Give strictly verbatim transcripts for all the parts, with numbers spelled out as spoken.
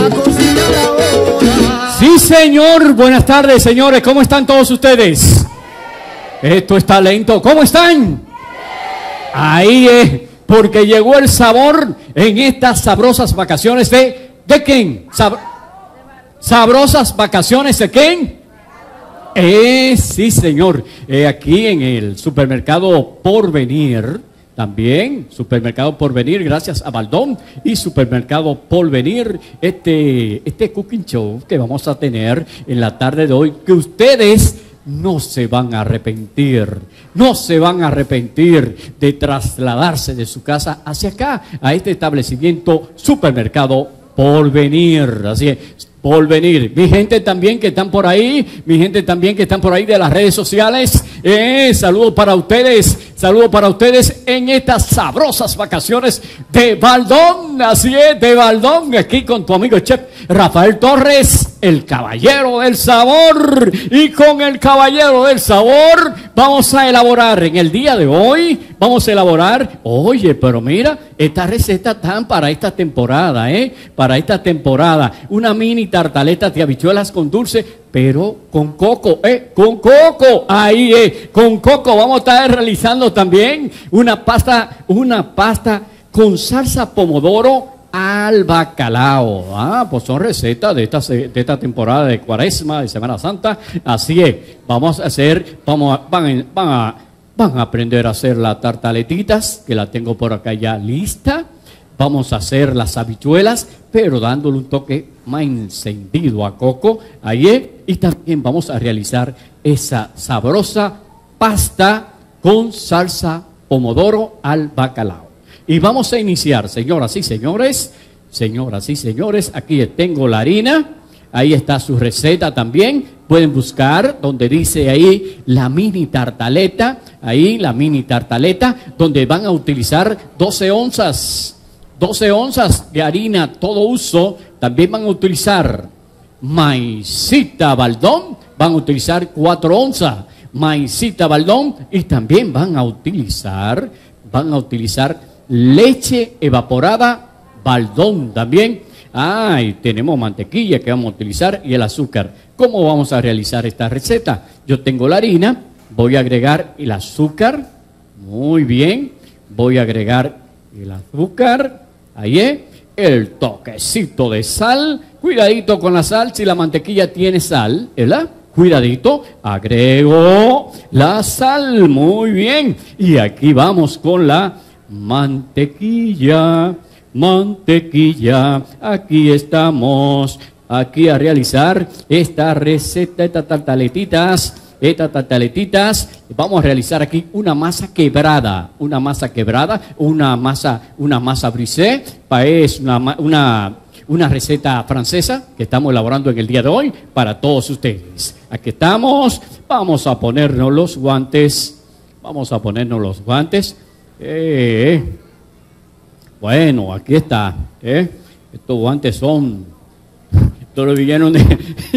a cocinar ahora. Sí, señor. Buenas tardes, señores. ¿Cómo están todos ustedes? Esto está lento. ¿Cómo están? Ahí es, porque llegó el sabor en estas sabrosas vacaciones de... ¿De quién? Sab, ¿Sabrosas vacaciones de quién? Eh, sí, señor. Eh, aquí en el supermercado Porvenir, también, supermercado Porvenir, gracias a Baldón y supermercado Porvenir, este, este cooking show que vamos a tener en la tarde de hoy, que ustedes no se van a arrepentir, no se van a arrepentir de trasladarse de su casa hacia acá, a este establecimiento supermercado Porvenir. Así es, Porvenir. Mi gente también que están por ahí, mi gente también que están por ahí de las redes sociales, eh, saludos para ustedes, saludos para ustedes en estas sabrosas vacaciones de Baldón. Así es, de Baldón, aquí con tu amigo chef Rafael Torres, el caballero del sabor. Y con el caballero del sabor vamos a elaborar en el día de hoy, vamos a elaborar, oye, pero mira, esta receta tan para esta temporada, eh, para esta temporada, una mini tartaleta de habichuelas con dulce, pero con coco, eh, con coco, ahí, eh, con coco. Vamos a estar realizando también una pasta, una pasta con salsa pomodoro al bacalao. Ah, pues son recetas de esta, de esta temporada de Cuaresma, de Semana Santa. Así es, vamos a hacer, vamos a, van, van a, van a aprender a hacer las tartaletitas, que la tengo por acá ya lista. Vamos a hacer las habichuelas, pero dándole un toque más encendido a coco. Ahí es. Y también vamos a realizar esa sabrosa pasta con salsa pomodoro al bacalao. Y vamos a iniciar, señoras y señores, señoras y señores, aquí tengo la harina, ahí está su receta también, pueden buscar donde dice ahí la mini tartaleta, ahí la mini tartaleta, donde van a utilizar doce onzas, doce onzas de harina todo uso, también van a utilizar maicita Baldón, van a utilizar cuatro onzas, maicita Baldón, y también van a utilizar, van a utilizar leche evaporada Baldón también. Ah, y tenemos mantequilla que vamos a utilizar y el azúcar. ¿Cómo vamos a realizar esta receta? Yo tengo la harina, voy a agregar el azúcar, muy bien, voy a agregar el azúcar, ahí es, el toquecito de sal, cuidadito con la sal, si la mantequilla tiene sal, ¿verdad? Cuidadito, agrego la sal, muy bien, y aquí vamos con la mantequilla, mantequilla, aquí estamos, aquí a realizar esta receta, estas tartaletitas, estas tartaletitas, vamos a realizar aquí una masa quebrada, una masa quebrada, una masa, una masa brisée, es una, una, una receta francesa que estamos elaborando en el día de hoy para todos ustedes. Aquí estamos, vamos a ponernos los guantes, vamos a ponernos los guantes. Eh, bueno, aquí está. Eh. Estos guantes son. Estos lo vinieron de.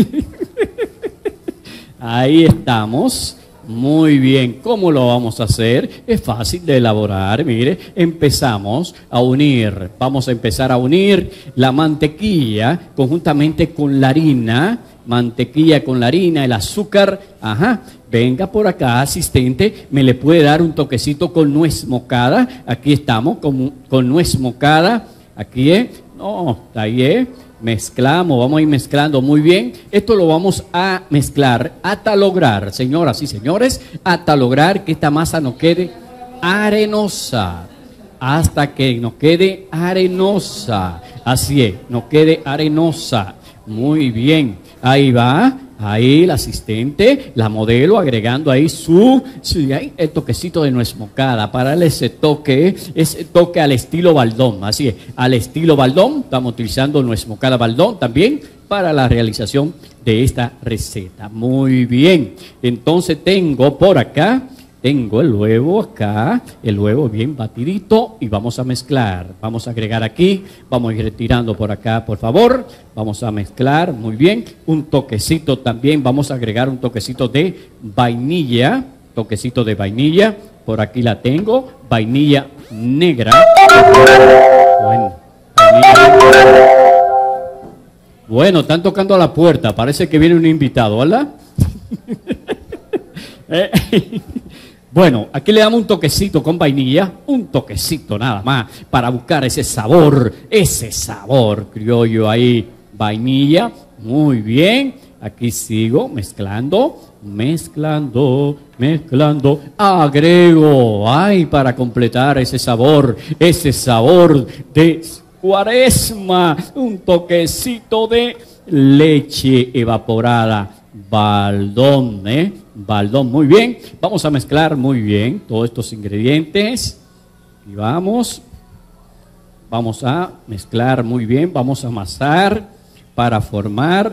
Ahí estamos. Muy bien. ¿Cómo lo vamos a hacer? Es fácil de elaborar. Mire, empezamos a unir. Vamos a empezar a unir la mantequilla conjuntamente con la harina. Mantequilla con la harina, el azúcar. Ajá. Venga por acá, asistente, me le puede dar un toquecito con nuez moscada. Aquí estamos con, con nuez moscada. Aquí es, no, ahí es. Mezclamos, vamos a ir mezclando muy bien. Esto lo vamos a mezclar hasta lograr, señoras y señores, hasta lograr que esta masa nos quede arenosa. Hasta que nos quede arenosa. Así es, nos quede arenosa. Muy bien, ahí va. Ahí el asistente, la modelo, agregando ahí su, su ahí el toquecito de nuez moscada para darle ese toque, ese toque al estilo Baldón. Así es, al estilo Baldón, estamos utilizando nuez moscada Baldón también para la realización de esta receta. Muy bien, entonces tengo por acá, tengo el huevo acá, el huevo bien batidito y vamos a mezclar. Vamos a agregar aquí, vamos a ir retirando por acá, por favor. Vamos a mezclar, muy bien. Un toquecito también, vamos a agregar un toquecito de vainilla, toquecito de vainilla. Por aquí la tengo, vainilla negra. Bueno, vainilla negra. Bueno, están tocando a la puerta, parece que viene un invitado, ¿verdad? eh, Bueno, aquí le damos un toquecito con vainilla, un toquecito nada más, para buscar ese sabor, ese sabor criollo ahí, vainilla, muy bien, aquí sigo mezclando, mezclando, mezclando, agrego, ay, para completar ese sabor, ese sabor de Cuaresma, un toquecito de leche evaporada, Baldón, ¿eh? Baldón, muy bien. Vamos a mezclar muy bien todos estos ingredientes. Y vamos, vamos a mezclar muy bien. Vamos a amasar para formar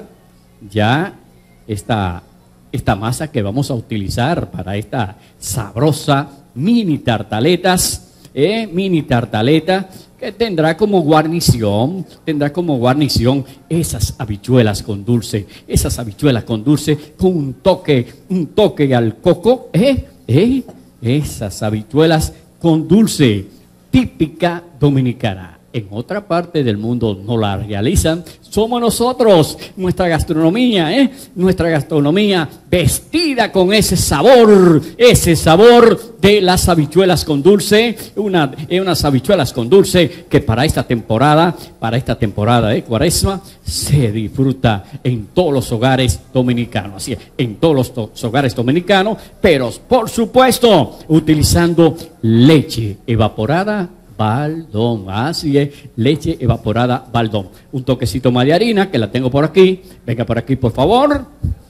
ya esta, esta masa que vamos a utilizar para esta sabrosa mini tartaletas, ¿eh? Mini tartaleta que tendrá como guarnición, tendrá como guarnición esas habichuelas con dulce, esas habichuelas con dulce con un toque, un toque al coco, ¿eh? ¿Eh? Esas habichuelas con dulce, típica dominicana. En otra parte del mundo no la realizan, somos nosotros, nuestra gastronomía, ¿eh? Nuestra gastronomía vestida con ese sabor, ese sabor de las habichuelas con dulce, una, unas habichuelas con dulce que para esta temporada, para esta temporada de Cuaresma, se disfruta en todos los hogares dominicanos, así es, en todos los hogares dominicanos, pero por supuesto, utilizando leche evaporada Baldón, así es, leche evaporada Baldón. Un toquecito más de harina, que la tengo por aquí. Venga por aquí, por favor.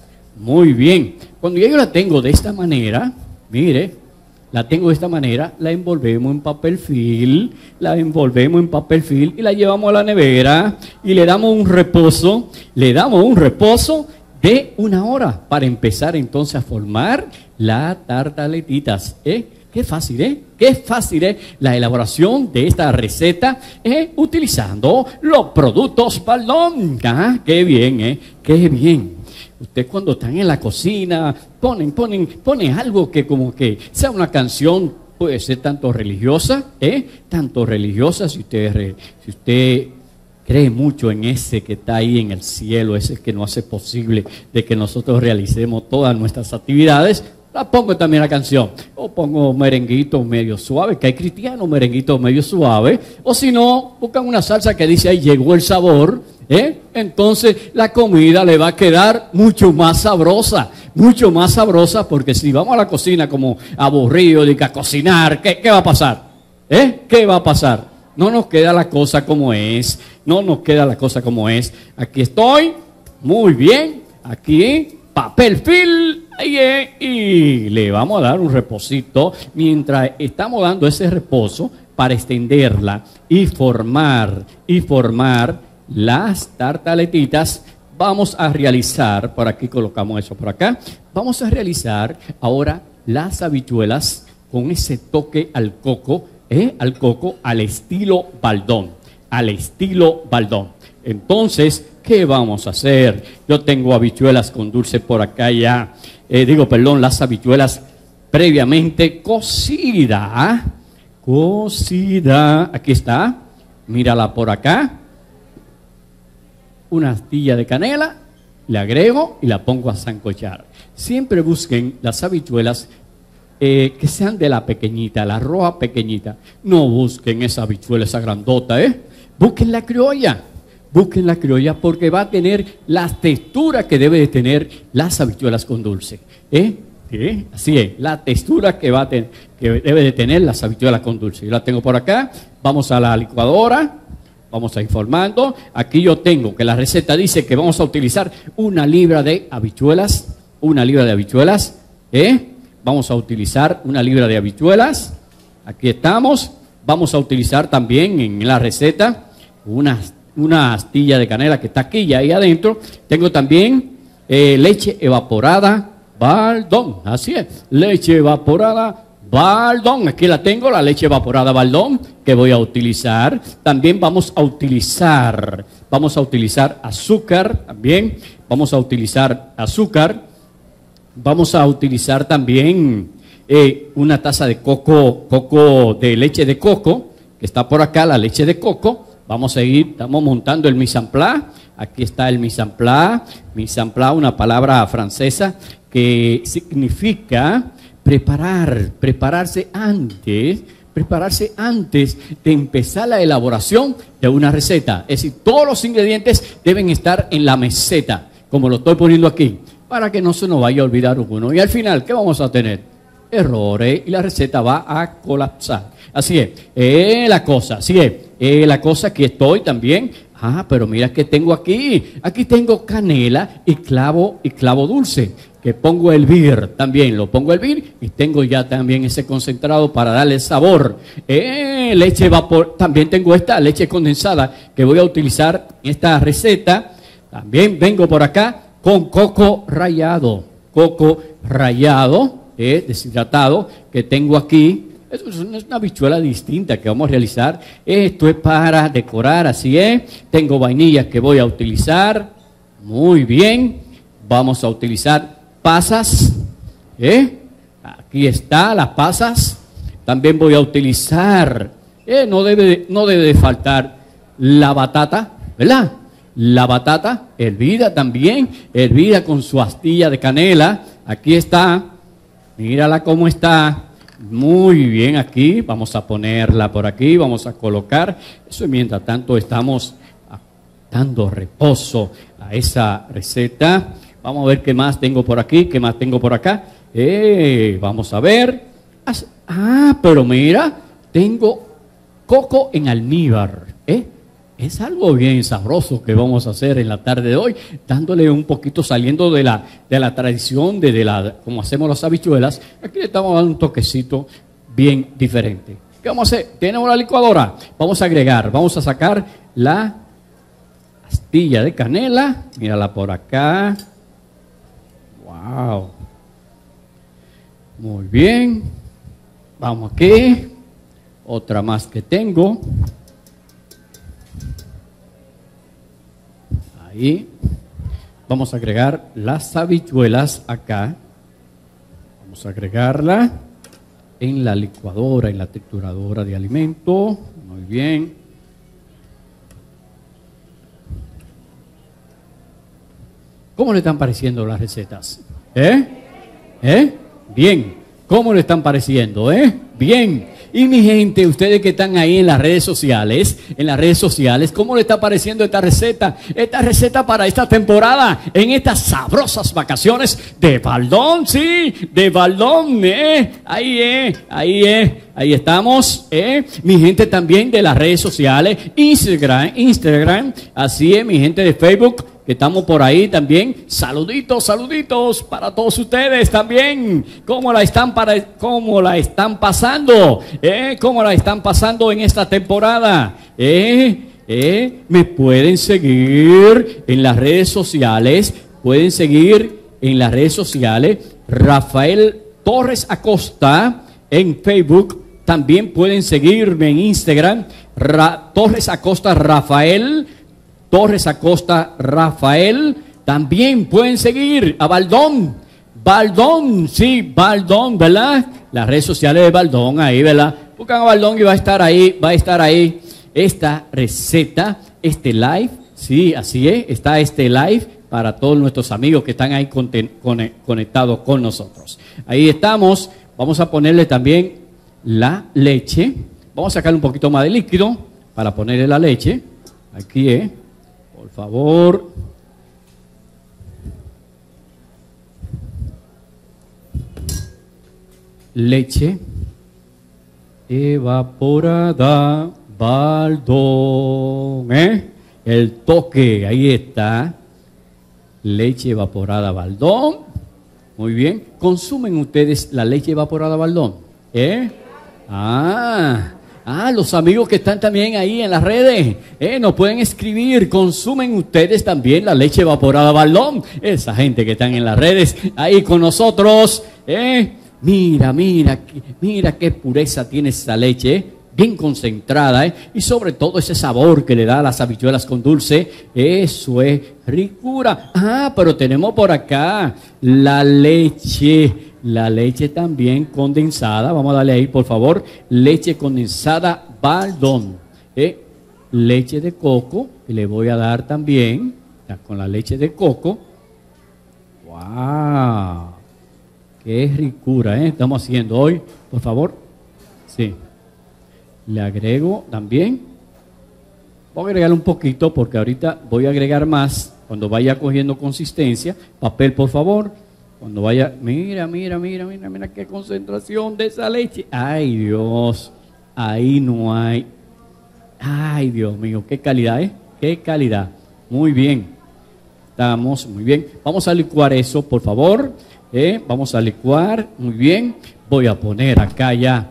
Muy bien. Cuando yo la tengo de esta manera, mire, la tengo de esta manera, la envolvemos en papel film, la envolvemos en papel film y la llevamos a la nevera y le damos un reposo, le damos un reposo de una hora para empezar entonces a formar las tartaletitas, ¿eh? Qué fácil, ¿eh? Qué fácil es la elaboración de esta receta ¿eh? Utilizando los productos Baldón. Ah, qué bien, ¿eh? Qué bien. Usted cuando están en la cocina, ponen, ponen, ponen algo que como que sea una canción, puede ser tanto religiosa, ¿eh? Tanto religiosa, si usted, si usted cree mucho en ese que está ahí en el cielo, ese que nos hace posible de que nosotros realicemos todas nuestras actividades. La pongo también la canción, o pongo merenguito medio suave, que hay cristianos merenguito medio suave, o si no, buscan una salsa que dice ahí llegó el sabor, ¿eh? Entonces la comida le va a quedar mucho más sabrosa, mucho más sabrosa, porque si vamos a la cocina como aburrido de que a cocinar, ¿qué, qué va a pasar? ¿Eh? ¿Qué va a pasar? No nos queda la cosa como es, no nos queda la cosa como es. Aquí estoy, muy bien, aquí, papel film. Y le vamos a dar un reposito mientras estamos dando ese reposo para extenderla y formar y formar las tartaletitas. Vamos a realizar, por aquí colocamos eso por acá, vamos a realizar ahora las habichuelas con ese toque al coco, ¿eh? Al coco al estilo Baldón, al estilo Baldón. Entonces, ¿qué vamos a hacer? Yo tengo habichuelas con dulce por acá ya. Eh, digo, perdón, las habichuelas previamente cocidas. Cocida. Aquí está. Mírala por acá. Una astilla de canela. Le agrego y la pongo a sancochar. Siempre busquen las habichuelas eh, que sean de la pequeñita, la roja pequeñita. No busquen esa habichuela, esa grandota, ¿eh? Busquen la criolla. Busquen la criolla porque va a tener la textura que debe de tener las habichuelas con dulce. ¿Eh? ¿Eh? Así es, la textura que, va a tener, que debe de tener las habichuelas con dulce. Yo la tengo por acá. Vamos a la licuadora. Vamos a ir formando. Aquí yo tengo que la receta dice que vamos a utilizar una libra de habichuelas. Una libra de habichuelas. ¿Eh? Vamos a utilizar una libra de habichuelas. Aquí estamos. Vamos a utilizar también en la receta unas una astilla de canela que está aquí y ahí adentro. Tengo también eh, leche evaporada Baldón, así es, leche evaporada Baldón. Aquí la tengo, la leche evaporada Baldón que voy a utilizar. También vamos a utilizar, vamos a utilizar azúcar también. Vamos a utilizar azúcar. Vamos a utilizar también eh, una taza de coco, coco de leche de coco, que está por acá, la leche de coco. Vamos a seguir, estamos montando el mise en place Aquí está el mise en place. Mise en place, una palabra francesa que significa preparar, prepararse antes, prepararse antes de empezar la elaboración de una receta. Es decir, todos los ingredientes deben estar en la meseta, como lo estoy poniendo aquí, para que no se nos vaya a olvidar uno. Y al final, ¿qué vamos a tener? Errores y la receta va a colapsar. Así es, eh, la cosa, así es, eh, la cosa que estoy también. Ah, pero mira que tengo aquí. Aquí tengo canela y clavo y clavo dulce, que pongo a hervir también, lo pongo a hervir y tengo ya también ese concentrado para darle sabor. Eh, leche vapor, también tengo esta leche condensada que voy a utilizar en esta receta. También vengo por acá con coco rallado, coco rallado, eh, deshidratado, que tengo aquí. Es una habichuela distinta que vamos a realizar. Esto es para decorar, así es. Tengo vainillas que voy a utilizar. Muy bien. Vamos a utilizar pasas. ¿eh? Aquí está las pasas. También voy a utilizar, eh, no debe, no debe de faltar la batata, ¿verdad? La batata hervida también, hervida con su astilla de canela. Aquí está. Mírala cómo está. Muy bien, aquí vamos a ponerla por aquí, vamos a colocar eso y mientras tanto estamos dando reposo a esa receta. Vamos a ver qué más tengo por aquí, qué más tengo por acá. Eh, vamos a ver. Ah, pero mira, tengo coco en almíbar. ¿eh? Es algo bien sabroso que vamos a hacer en la tarde de hoy, dándole un poquito, saliendo de la, de la tradición, de, de la, como hacemos las habichuelas. Aquí le estamos dando un toquecito bien diferente. ¿Qué vamos a hacer? Tenemos la licuadora. Vamos a agregar, vamos a sacar la astilla de canela. Mírala por acá. Wow. Muy bien. Vamos aquí. Otra más que tengo. Ahí vamos a agregar las habichuelas acá. Vamos a agregarla en la licuadora, en la trituradora de alimento. Muy bien. ¿Cómo le están pareciendo las recetas? ¿Eh? ¿Eh? Bien. ¿Cómo le están pareciendo? ¿Eh? Bien. Y mi gente, ustedes que están ahí en las redes sociales, en las redes sociales, ¿cómo le está pareciendo esta receta? Esta receta para esta temporada, en estas sabrosas vacaciones de Baldón, sí, de Baldón, eh, ahí eh, ahí eh, ahí estamos, eh, mi gente también de las redes sociales, Instagram, Instagram, así es, mi gente de Facebook, que estamos por ahí también. Saluditos, saluditos para todos ustedes también. ¿Cómo la están, para, cómo la están pasando? ¿Eh? ¿Cómo la están pasando en esta temporada? ¿Eh? ¿Eh? Me pueden seguir en las redes sociales. Pueden seguir en las redes sociales. Rafael Torres Acosta en Facebook. También pueden seguirme en Instagram. Ra Torres Acosta Rafael. Torres Acosta Rafael. También pueden seguir a Baldón. Baldón, sí, Baldón, ¿verdad? Las redes sociales de Baldón, ahí, ¿verdad? Buscan a Baldón y va a estar ahí, va a estar ahí esta receta, este live, sí, así es, está este live para todos nuestros amigos que están ahí conectados con nosotros. Ahí estamos, vamos a ponerle también la leche, vamos a sacarle un poquito más de líquido para ponerle la leche, aquí es. Por favor. Leche evaporada Baldón. ¿Eh? El toque, ahí está. Leche evaporada Baldón. Muy bien. ¿Consumen ustedes la leche evaporada Baldón? ¿Eh? Ah. Ah, los amigos que están también ahí en las redes, eh, nos pueden escribir. ¿Consumen ustedes también la leche evaporada Baldón? Esa gente que están en las redes ahí con nosotros, eh. Mira, mira, mira qué pureza tiene esa leche, eh. Bien concentrada, eh. Y sobre todo ese sabor que le da a las habichuelas con dulce. Eso es ricura. Ah, pero tenemos por acá la leche. La leche también condensada, vamos a darle ahí por favor, leche condensada Baldón, ¿eh? Leche de coco, que le voy a dar también, Está con la leche de coco. ¡Wow! ¡Qué ricura, eh! Estamos haciendo hoy, por favor. Sí. Le agrego también. Voy a agregar un poquito porque ahorita voy a agregar más cuando vaya cogiendo consistencia. Papel, por favor. Cuando vaya, mira, mira, mira, mira, mira qué concentración de esa leche. Ay, Dios, ahí no hay. Ay, Dios mío, qué calidad, ¿eh? Qué calidad. Muy bien. Estamos muy bien. Vamos a licuar eso, por favor. ¿eh? Vamos a licuar, muy bien. Voy a poner acá ya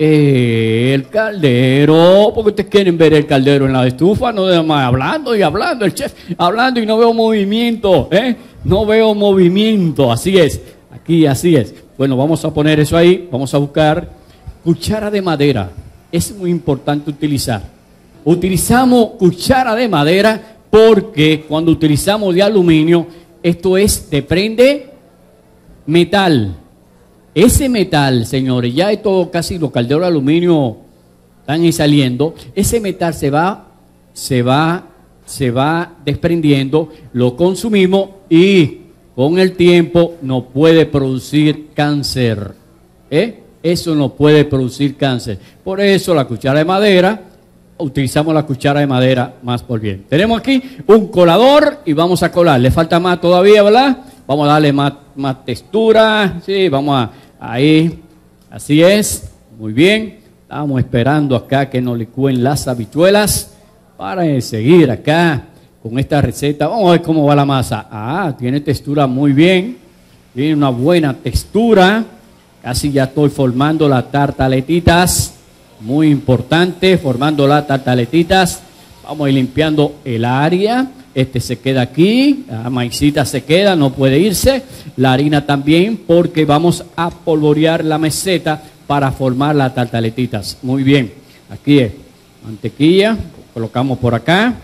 el caldero, porque ustedes quieren ver el caldero en la estufa, no de más hablando y hablando, el chef hablando y no veo movimiento, ¿eh? No veo movimiento, así es, aquí así es. Bueno, vamos a poner eso ahí, vamos a buscar cuchara de madera, es muy importante utilizar. Utilizamos cuchara de madera porque cuando utilizamos de aluminio, esto es, te prende metal. Ese metal, señores, ya esto casi los calderos de aluminio están ahí saliendo. Ese metal se va, se va, se va desprendiendo, lo consumimos y con el tiempo no puede producir cáncer. ¿eh? Eso no puede producir cáncer. Por eso la cuchara de madera, utilizamos la cuchara de madera más por bien. Tenemos aquí un colador y vamos a colar. Le falta más todavía, ¿verdad? Vamos a darle más, más textura. Sí, vamos a... Ahí, así es, muy bien. Estamos esperando acá que nos licúen las habichuelas para seguir acá con esta receta. Vamos a ver cómo va la masa. Ah, tiene textura muy bien, tiene una buena textura. Casi ya estoy formando las tartaletitas, muy importante, formando las tartaletitas. Vamos a ir limpiando el área. Este se queda aquí, la maicita se queda, no puede irse. La harina también, porque vamos a polvorear la meseta para formar las tartaletitas. Muy bien, aquí es mantequilla, colocamos por acá.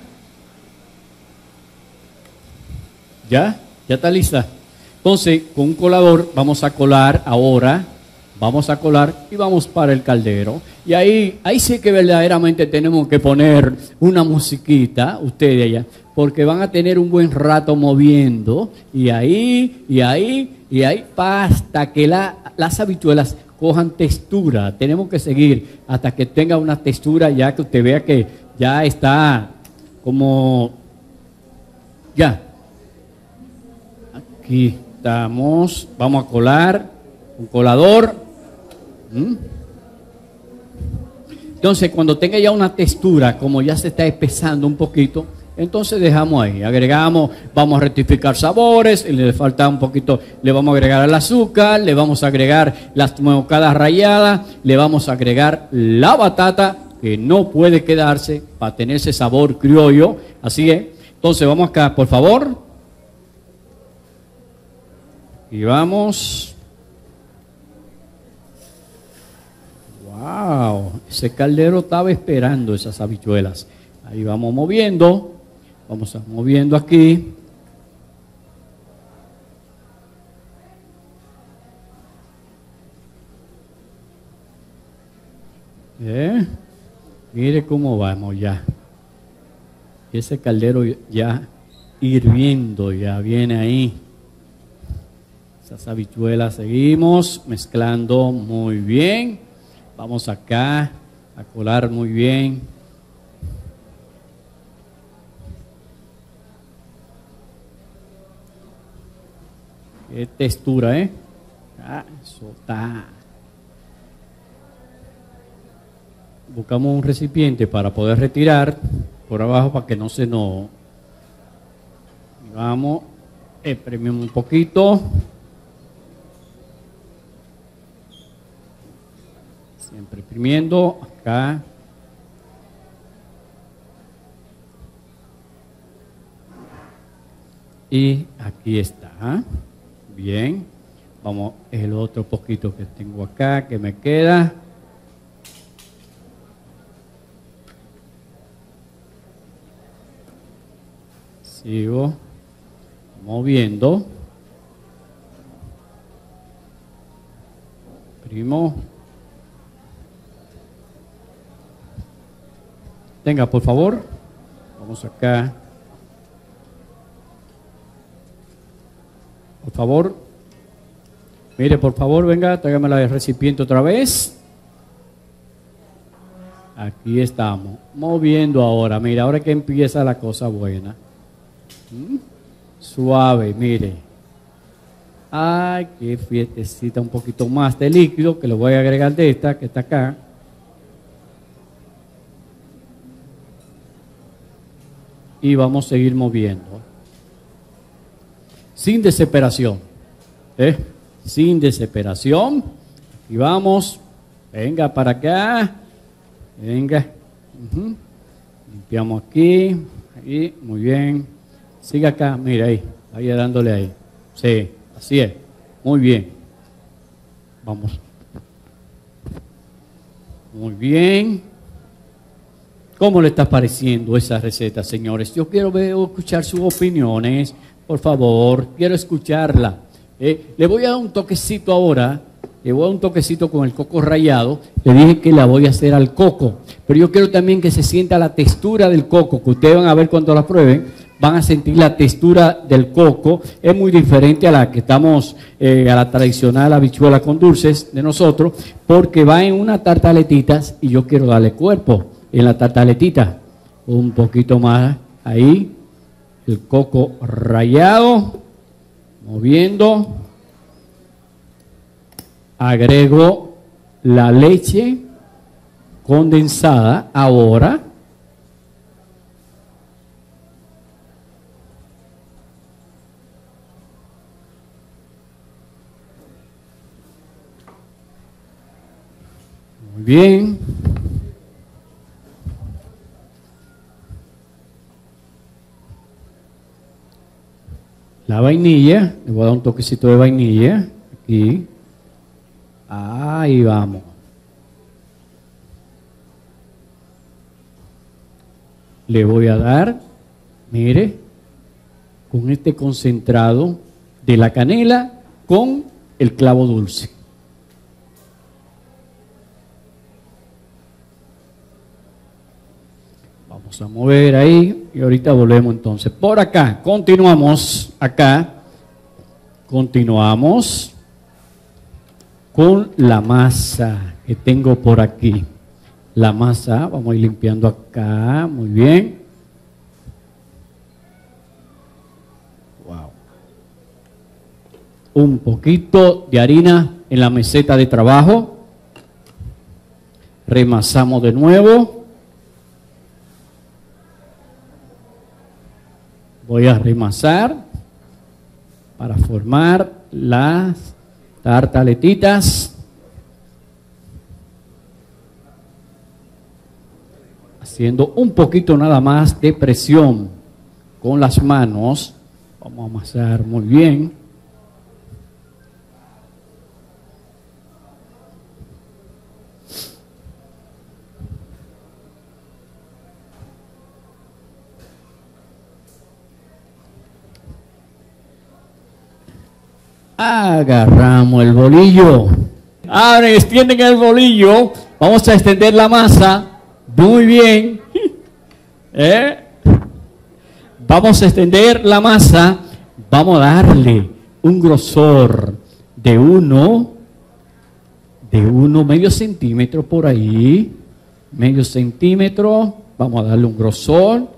¿Ya? ¿Ya está lista? Entonces, con un colador vamos a colar ahora. Vamos a colar y vamos para el caldero. Y ahí, ahí sí que verdaderamente tenemos que poner una musiquita, ustedes allá, porque van a tener un buen rato moviendo. Y ahí, y ahí, y ahí, hasta que la, las habichuelas cojan textura. Tenemos que seguir hasta que tenga una textura, ya que usted vea que ya está como... Ya. Aquí estamos. Vamos a colar. Un colador. Entonces, cuando tenga ya una textura, como ya se está espesando un poquito, entonces dejamos ahí, agregamos, vamos a rectificar sabores, y le falta un poquito, le vamos a agregar el azúcar, le vamos a agregar las mocadas ralladas, le vamos a agregar la batata, que no puede quedarse para tener ese sabor criollo, así es. Entonces, vamos acá, por favor, y vamos... Wow, ese caldero estaba esperando esas habichuelas. Ahí vamos moviendo, vamos a moviendo aquí. ¿Eh? Mire cómo vamos ya. Ese caldero ya hirviendo, ya viene ahí. Esas habichuelas seguimos mezclando muy bien. Vamos acá a colar muy bien. Qué textura, ¿eh? Ah, eso está. Buscamos un recipiente para poder retirar por abajo para que no se nos... Vamos, exprimimos un poquito. Siempre exprimiendo acá. Y aquí está. Bien. Vamos, el otro poquito que tengo acá que me queda. Sigo moviendo. Primo. Tenga, por favor. Vamos acá. por favor. Mire, por favor, venga, tráigame la recipiente otra vez. Aquí estamos, moviendo ahora. Mira, ahora que empieza la cosa buena. ¿Mm? Suave, mire. Ay, qué fiestecita, un poquito más de líquido, que le voy a agregar de esta, que está acá. Y vamos a seguir moviendo. Sin desesperación. ¿Eh? Sin desesperación. Y vamos. Venga para acá. Venga. Uh-huh. Limpiamos aquí. Ahí. Muy bien. Siga acá. Mira ahí. Vaya dándole ahí. Sí. Así es. Muy bien. Vamos. Muy bien. ¿Cómo le está pareciendo esa receta, señores? Yo quiero ver, escuchar sus opiniones. Por favor, quiero escucharla. Eh, le voy a dar un toquecito ahora. Le voy a dar un toquecito con el coco rallado. Le dije que la voy a hacer al coco. Pero yo quiero también que se sienta la textura del coco, que ustedes van a ver cuando la prueben. Van a sentir la textura del coco. Es muy diferente a la que estamos, eh, a la tradicional habichuela con dulces de nosotros, porque va en unas tartaletitas y yo quiero darle cuerpo en la tartaletita. Un poquito más ahí. El coco rallado. Moviendo. Agrego la leche condensada ahora. Muy bien. La vainilla, le voy a dar un toquecito de vainilla aquí. Ahí vamos. Le voy a dar, mire, con este concentrado de la canela con el clavo dulce. Vamos a mover ahí y ahorita volvemos entonces. Por acá, continuamos acá, continuamos con la masa que tengo por aquí. La masa, vamos a ir limpiando acá, muy bien. Wow. Un poquito de harina en la meseta de trabajo. Remasamos de nuevo. Voy a remasar para formar las tartaletitas. Haciendo un poquito nada más de presión con las manos. Vamos a amasar muy bien. Agarramos el bolillo. Ahora extienden el bolillo. Vamos a extender la masa. Muy bien. ¿Eh? Vamos a extender la masa. Vamos a darle un grosor de uno, de uno, medio centímetro por ahí. Medio centímetro. Vamos a darle un grosor.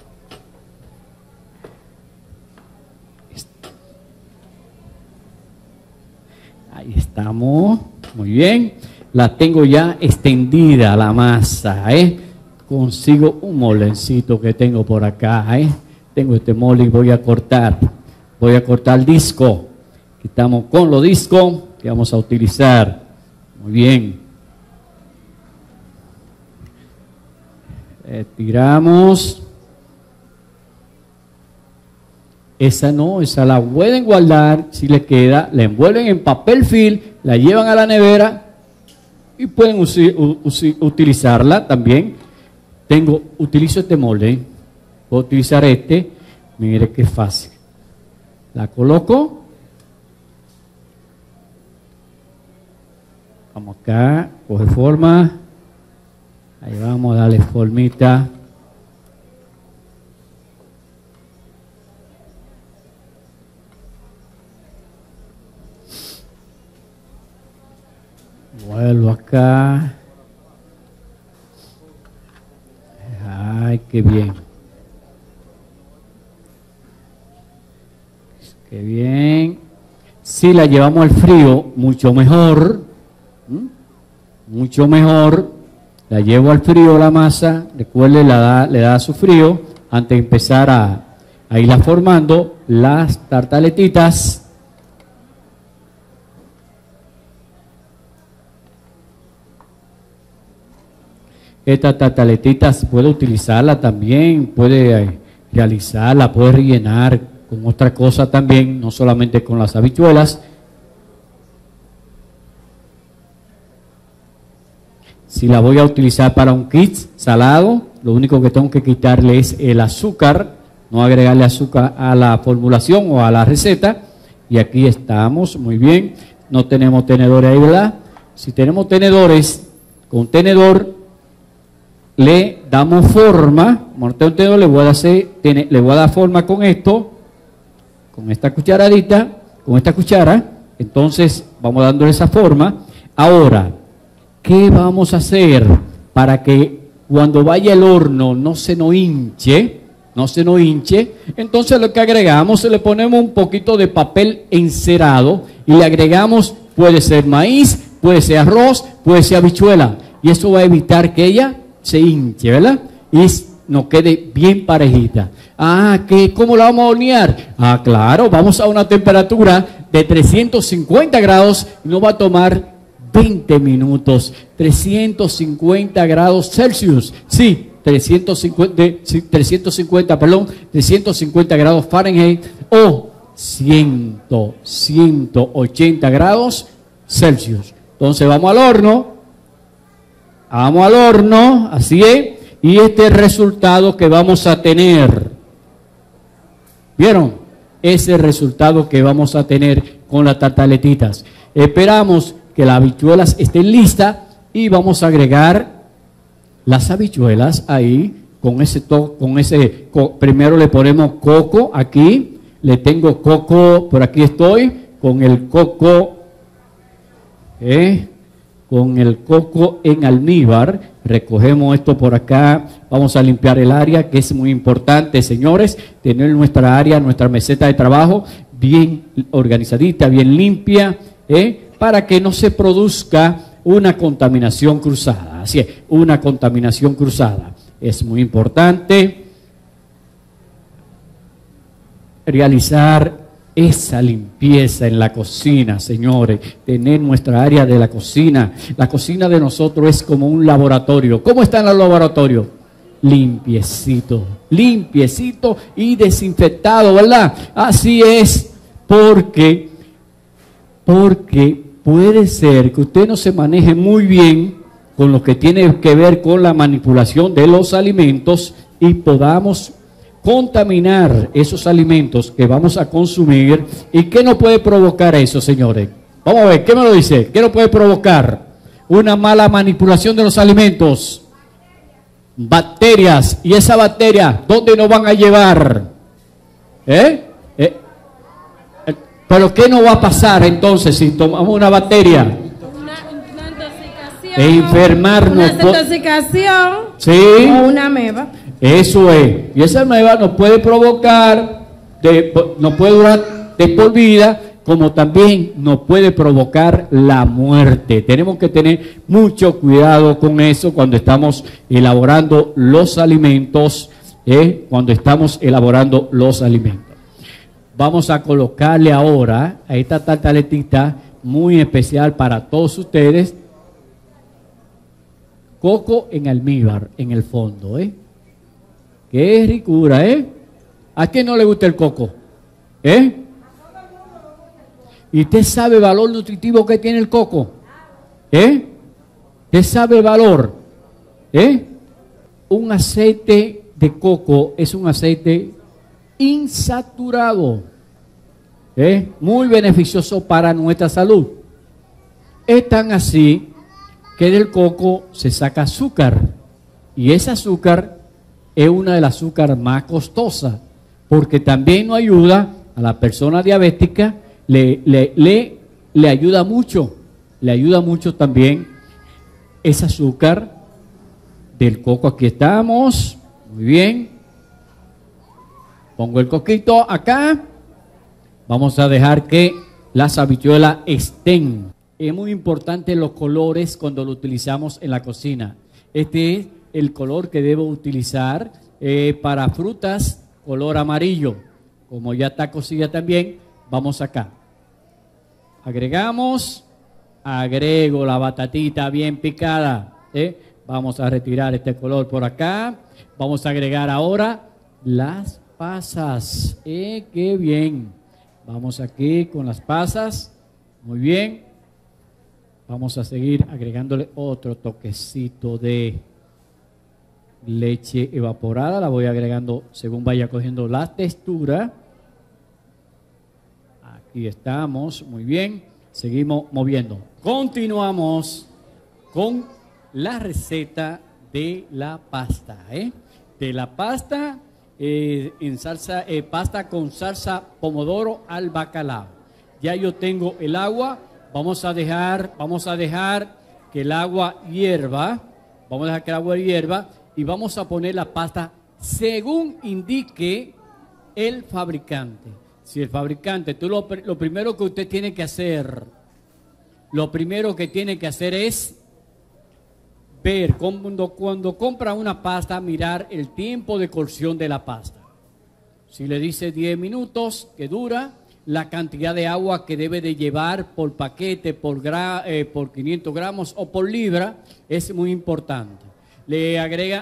Ahí estamos, muy bien. La tengo ya extendida la masa, ¿eh? Consigo un molencito que tengo por acá, ¿eh? Tengo este mole y voy a cortar. Voy a cortar el disco. Estamos con los discos que vamos a utilizar. Muy bien. Tiramos. Esa no, esa la pueden guardar si les queda, la envuelven en papel film, la llevan a la nevera y pueden usi, usi, utilizarla también. Tengo, utilizo este molde, puedo utilizar este, mire qué fácil. La coloco. Vamos acá, coge forma. Ahí vamos a darle formita. Vuelvo acá. Ay, qué bien. Qué bien. Si la llevamos al frío, mucho mejor. ¿Mm? Mucho mejor. La llevo al frío la masa. Recuerde, la da, le da su frío antes de empezar a, a irla formando las tartaletitas. Esta tartaletita puede utilizarla también, puede eh, realizarla, puede rellenar con otra cosa también, no solamente con las habichuelas. Si la voy a utilizar para un kit salado, lo único que tengo que quitarle es el azúcar, no agregarle azúcar a la formulación o a la receta. Y aquí estamos, muy bien. No tenemos tenedores ahí, ¿verdad? Si tenemos tenedores, con tenedor le damos forma. Como no tengo tenedor, le voy a hacer, le voy a dar forma con esto, con esta cucharadita, con esta cuchara. Entonces vamos dándole esa forma. Ahora, ¿qué vamos a hacer para que cuando vaya el horno no se nos hinche? No se nos hinche. Entonces lo que agregamos, le ponemos un poquito de papel encerado y le agregamos, puede ser maíz, puede ser arroz, puede ser habichuela. Y eso va a evitar que ella se hinche, ¿verdad? Y nos quede bien parejita. Ah, ¿qué? ¿Cómo la vamos a hornear? Ah, claro, vamos a una temperatura de trescientos cincuenta grados y nos va a tomar veinte minutos. trescientos cincuenta grados Celsius. Sí, trescientos cincuenta, trescientos cincuenta, perdón, trescientos cincuenta grados Fahrenheit o cien, ciento ochenta grados Celsius. Entonces vamos al horno. Vamos al horno, así es, y este es el resultado que vamos a tener. ¿Vieron? Ese es el resultado que vamos a tener con las tartaletitas. Esperamos que las habichuelas estén listas y vamos a agregar las habichuelas ahí con ese to, con ese co, primero le ponemos coco aquí, le tengo coco, por aquí estoy con el coco eh con el coco en almíbar. Recogemos esto por acá, vamos a limpiar el área, que es muy importante, señores, tener nuestra área, nuestra meseta de trabajo bien organizadita, bien limpia, ¿eh? Para que no se produzca una contaminación cruzada. Así es, una contaminación cruzada. Es muy importante realizar esa limpieza en la cocina, señores, tener nuestra área de la cocina. La cocina de nosotros es como un laboratorio. ¿Cómo está en el laboratorio? Limpiecito, limpiecito y desinfectado, ¿verdad? Así es, porque, porque puede ser que usted no se maneje muy bien con lo que tiene que ver con la manipulación de los alimentos y podamos contaminar esos alimentos que vamos a consumir. ¿Y qué nos puede provocar eso, señores? Vamos a ver, ¿qué me lo dice? ¿Qué nos puede provocar? Una mala manipulación de los alimentos. Bacterias. ¿Y esa bacteria dónde nos van a llevar? ¿Eh? ¿Eh? ¿Pero qué nos va a pasar entonces si tomamos una bacteria? Una, una intoxicación. E enfermarnos. Una intoxicación. Sí. O una ameba. Eso es. Y esa ameba nos puede provocar, de, nos puede durar de por vida, como también nos puede provocar la muerte. Tenemos que tener mucho cuidado con eso cuando estamos elaborando los alimentos, ¿eh? Cuando estamos elaborando los alimentos. Vamos a colocarle ahora a esta tartaletita muy especial para todos ustedes, coco en almíbar en el fondo, ¿eh? Qué ricura, ¿eh? ¿A quién no le gusta el coco? ¿Eh? ¿Y usted sabe el valor nutritivo que tiene el coco? ¿Eh? ¿Usted sabe el valor? ¿Eh? Un aceite de coco es un aceite insaturado, ¿eh? Muy beneficioso para nuestra salud. Es tan así que del coco se saca azúcar, y ese azúcar es una de las azúcares más costosas, porque también nos ayuda a la persona diabética, le, le, le, le ayuda mucho, le ayuda mucho también ese azúcar del coco. Aquí estamos, muy bien. Pongo el coquito acá. Vamos a dejar que las habichuelas estén. Es muy importante los colores cuando lo utilizamos en la cocina. Este es el color que debo utilizar eh, para frutas, color amarillo. Como ya está cocida también, vamos acá. Agregamos, agrego la batatita bien picada. ¿eh? Vamos a retirar este color por acá. Vamos a agregar ahora las pasas. Eh, ¡Qué bien! Vamos aquí con las pasas. Muy bien. Vamos a seguir agregándole otro toquecito de leche evaporada. La voy agregando según vaya cogiendo la textura. Aquí estamos. Muy bien. Seguimos moviendo. Continuamos con la receta de la pasta. ¿eh? De la pasta eh, en salsa, eh, pasta con salsa pomodoro al bacalao. Ya yo tengo el agua. Vamos a dejar, vamos a dejar que el agua hierva. Vamos a dejar que el agua hierva y vamos a poner la pasta según indique el fabricante. Si el fabricante, tú lo, lo primero que usted tiene que hacer, lo primero que tiene que hacer es ver cuando, cuando compra una pasta, mirar el tiempo de cocción de la pasta. Si le dice diez minutos que dura, la cantidad de agua que debe de llevar por paquete, por, gra, eh, por quinientos gramos o por libra, es muy importante. Le agrega,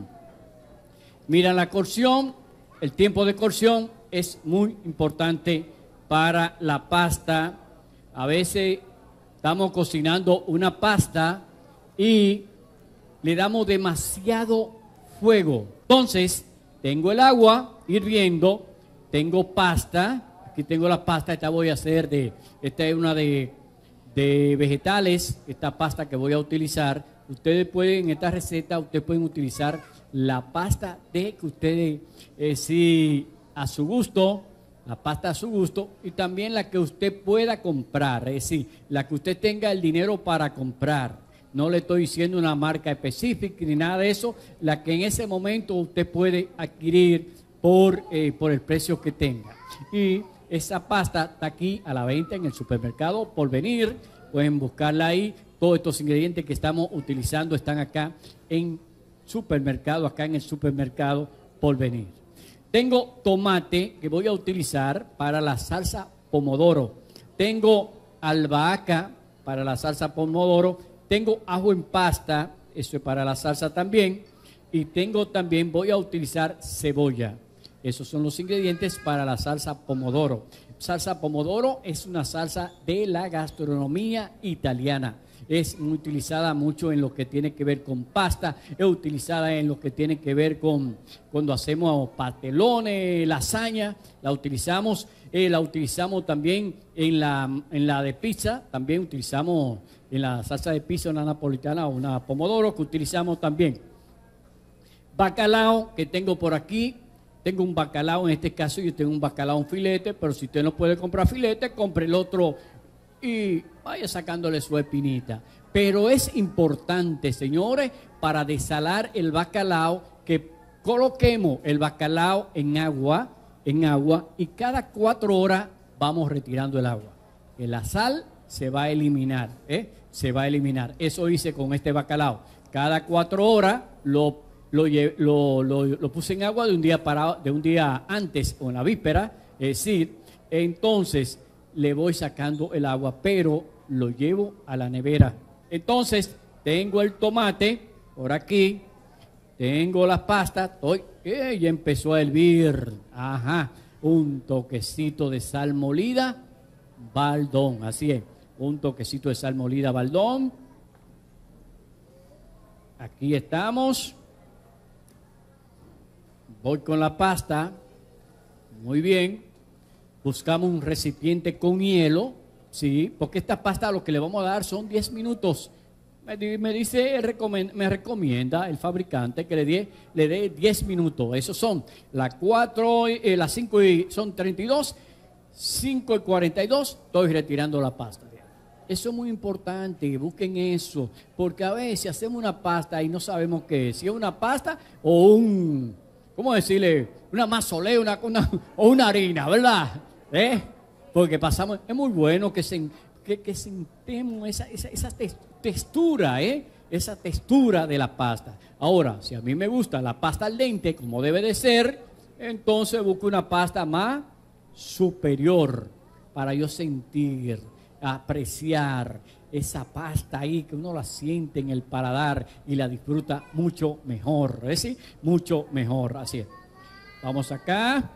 mira la cocción, el tiempo de cocción es muy importante para la pasta. A veces estamos cocinando una pasta y le damos demasiado fuego. Entonces, tengo el agua hirviendo, tengo pasta. Aquí tengo la pasta, esta voy a hacer de, esta es una de, de vegetales, esta pasta que voy a utilizar. Ustedes pueden, en esta receta, ustedes pueden utilizar la pasta de que ustedes, eh, sí, a su gusto, la pasta a su gusto, y también la que usted pueda comprar, es decir, la que usted tenga el dinero para comprar. No le estoy diciendo una marca específica ni nada de eso, la que en ese momento usted puede adquirir por, eh, por el precio que tenga. Y esa pasta está aquí a la venta en el supermercado Porvenir. Pueden buscarla ahí. Todos estos ingredientes que estamos utilizando están acá en supermercado, acá en el supermercado Porvenir. Tengo tomate que voy a utilizar para la salsa pomodoro. Tengo albahaca para la salsa pomodoro. Tengo ajo en pasta, eso es para la salsa también. Y tengo también, voy a utilizar cebolla. Esos son los ingredientes para la salsa pomodoro. Salsa pomodoro es una salsa de la gastronomía italiana. Es muy utilizada mucho en lo que tiene que ver con pasta. Es utilizada en lo que tiene que ver con cuando hacemos pastelones, lasaña. La utilizamos. Eh, la utilizamos también en la, en la de pizza. También utilizamos en la salsa de pizza una napolitana o una pomodoro que utilizamos también. Bacalao que tengo por aquí. Tengo un bacalao, en este caso yo tengo un bacalao, un filete, pero si usted no puede comprar filete, compre el otro y vaya sacándole su espinita. Pero es importante, señores, para desalar el bacalao, que coloquemos el bacalao en agua, en agua, y cada cuatro horas vamos retirando el agua. Que la sal se va a eliminar, ¿eh? Se va a eliminar. Eso hice con este bacalao. Cada cuatro horas lo Lo, lo, lo, lo puse en agua de un día para, de un día antes o en la víspera, es decir, entonces le voy sacando el agua, pero lo llevo a la nevera. Entonces tengo el tomate por aquí, tengo la pasta, estoy, eh, ya empezó a hervir, ajá, un toquecito de sal molida, Baldón, así es, un toquecito de sal molida, Baldón. Aquí estamos. Voy con la pasta, muy bien, buscamos un recipiente con hielo, sí, porque esta pasta lo que le vamos a dar son diez minutos. Me, me dice, me recomienda el fabricante que le dé le dé diez minutos. Esos son las cuatro, eh, las cinco y son treinta y dos, cinco y cuarenta y dos, estoy retirando la pasta. Eso es muy importante, busquen eso, porque a veces hacemos una pasta y no sabemos qué es, si es una pasta o un, ¿cómo decirle? Una mazolea, una, una, o una harina, ¿verdad? ¿Eh? Porque pasamos, es muy bueno que, se, que, que sintamos esa, esa, esa textura, ¿eh? Esa textura de la pasta. Ahora, si a mí me gusta la pasta al dente, como debe de ser, entonces busco una pasta más superior para yo sentir, apreciar esa pasta ahí que uno la siente en el paladar y la disfruta mucho mejor, ¿eh? ¿Sí? Mucho mejor, así es. Vamos acá,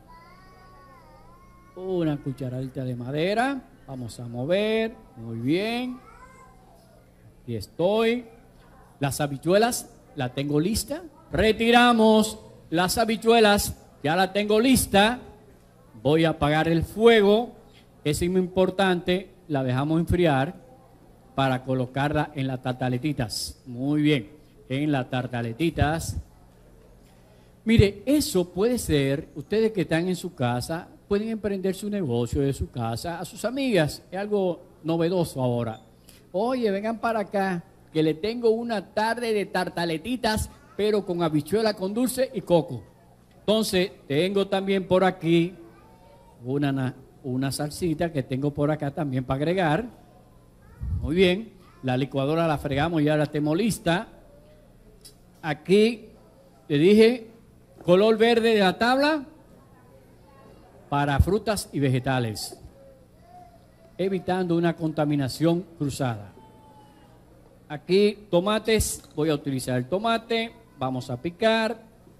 una cucharadita de madera, vamos a mover, muy bien, aquí estoy. Las habichuelas la tengo lista, retiramos las habichuelas, ya la tengo lista, voy a apagar el fuego, es muy importante. La dejamos enfriar para colocarla en las tartaletitas. Muy bien, en las tartaletitas. Mire, eso puede ser, ustedes que están en su casa, pueden emprender su negocio de su casa, a sus amigas, es algo novedoso ahora. Oye, vengan para acá, que le tengo una tarde de tartaletitas, pero con habichuela con dulce y coco. Entonces, tengo también por aquí una... una salsita que tengo por acá también para agregar. Muy bien, la licuadora la fregamos, ya la tenemos lista. Aquí te dije color verde de la tabla para frutas y vegetales, evitando una contaminación cruzada. Aquí tomates, voy a utilizar el tomate, vamos a picar.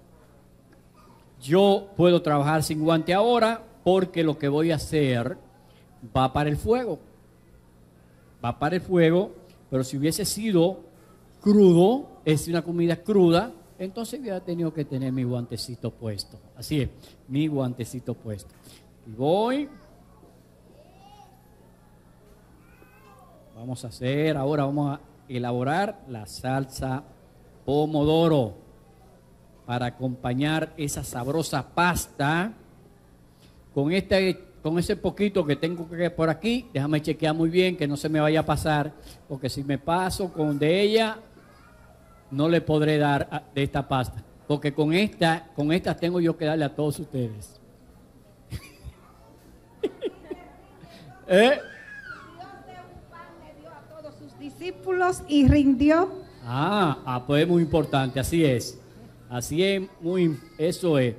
Yo puedo trabajar sin guante ahora, porque lo que voy a hacer va para el fuego, va para el fuego, pero si hubiese sido crudo, es una comida cruda, entonces hubiera tenido que tener mi guantecito puesto, así es, mi guantecito puesto. Y voy, vamos a hacer, ahora vamos a elaborar la salsa pomodoro para acompañar esa sabrosa pasta. Con, este, con ese poquito que tengo que por aquí, déjame chequear muy bien que no se me vaya a pasar, porque si me paso con de ella, no le podré dar de esta pasta, porque con esta, con esta tengo yo que darle a todos ustedes. ¿Eh? Discípulos y rindió. Ah, ah, pues es muy importante, así es, así es, muy, eso es.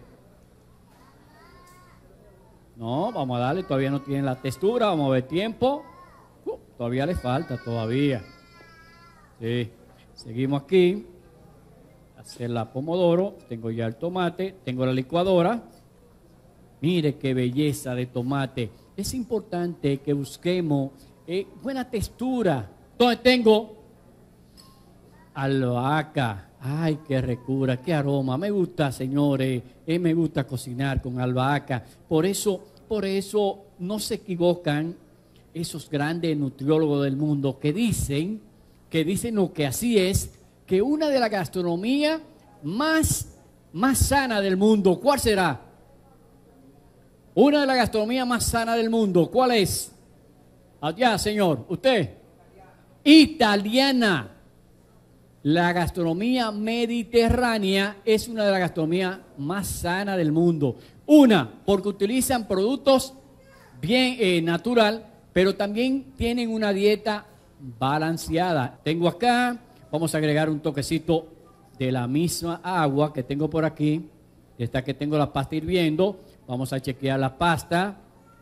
No, vamos a darle, todavía no tiene la textura, vamos a ver tiempo. Uh, todavía le falta, todavía. Sí, seguimos aquí. Hacer la pomodoro, tengo ya el tomate, tengo la licuadora. Mire qué belleza de tomate. Es importante que busquemos eh, buena textura. Entonces tengo albahaca. Ay, qué recura, qué aroma. Me gusta, señores, eh, me gusta cocinar con albahaca. Por eso, por eso no se equivocan esos grandes nutriólogos del mundo que dicen, que dicen lo que así es, que una de las gastronomías más, más sana del mundo, ¿cuál será? Una de las gastronomías más sanas del mundo, ¿cuál es? Allá, señor, usted. Italiana. La gastronomía mediterránea es una de las gastronomías más sanas del mundo. Una, porque utilizan productos bien eh, natural, pero también tienen una dieta balanceada. Tengo acá, vamos a agregar un toquecito de la misma agua que tengo por aquí. Esta que tengo la pasta hirviendo. Vamos a chequear la pasta.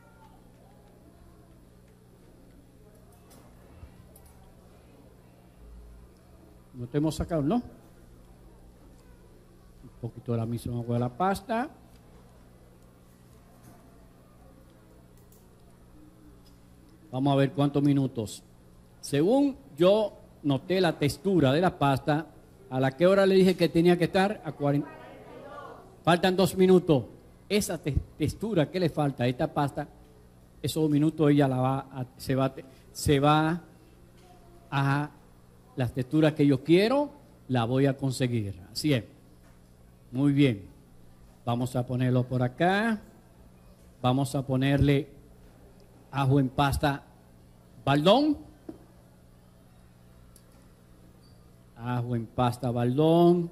No te hemos sacado, ¿no? Un poquito de la misma agua de la pasta. Vamos a ver cuántos minutos. Según yo noté la textura de la pasta, ¿a la qué hora le dije que tenía que estar? A cuarenta. Faltan dos minutos. Esa te textura que le falta a esta pasta, esos dos minutos ella la va a, se va, se va a las texturas que yo quiero, la voy a conseguir. Así es. Muy bien. Vamos a ponerlo por acá. Vamos a ponerle ajo en pasta Baldón. Ajo en pasta baldón.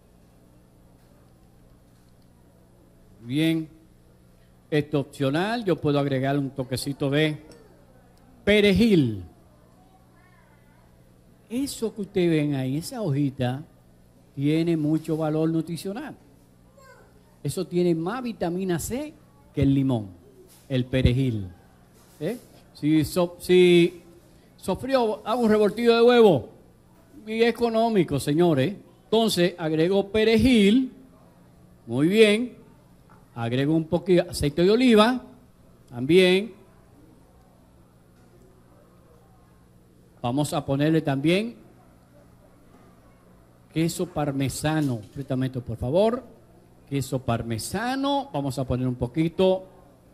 Bien. Esto opcional. Yo puedo agregar un toquecito de perejil. Eso que ustedes ven ahí, esa hojita, tiene mucho valor nutricional. Eso tiene más vitamina C que el limón, el perejil. ¿Eh? Si, so, si sofrió, hago un revoltillo de huevo, y económico, señores. Entonces, agrego perejil, muy bien. Agrego un poquito de aceite de oliva, también. Vamos a ponerle también queso parmesano, préstame por favor. Queso parmesano, vamos a poner un poquito.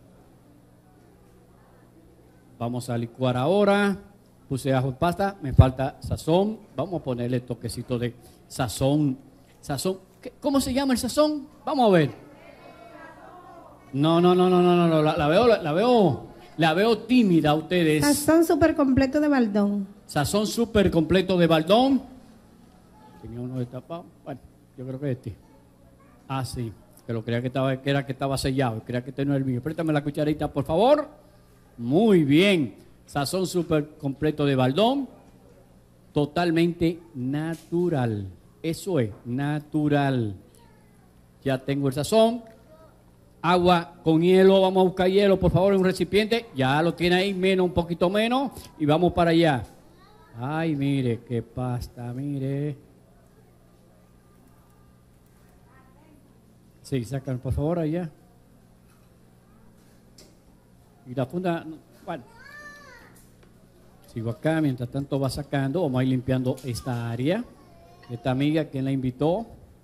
Vamos a licuar ahora. Puse ajo en pasta, me falta sazón. Vamos a ponerle toquecito de sazón. Sazón. ¿Cómo se llama el sazón? Vamos a ver. No, no, no, no, no, no, la, la veo, la, la veo, la veo tímida a ustedes. Sazón súper completo de Baldón. Sazón súper completo de Baldón. Tenía uno destapado. Bueno, yo creo que este. Ah, sí, que lo creía que estaba, que era que estaba sellado, creía que este no era el mío. Préstame la cucharita, por favor. Muy bien. Sazón súper completo de Baldón. Totalmente natural. Eso es, natural. Ya tengo el sazón. Agua con hielo, vamos a buscar hielo, por favor, en un recipiente. Ya lo tiene ahí, menos, un poquito menos. Y vamos para allá. Ay, mire, qué pasta, mire. Sí, sacan, por favor, allá. Y la funda, bueno. Sigo acá, mientras tanto va sacando. Vamos a ir limpiando esta área. Esta amiga, quien la invitó.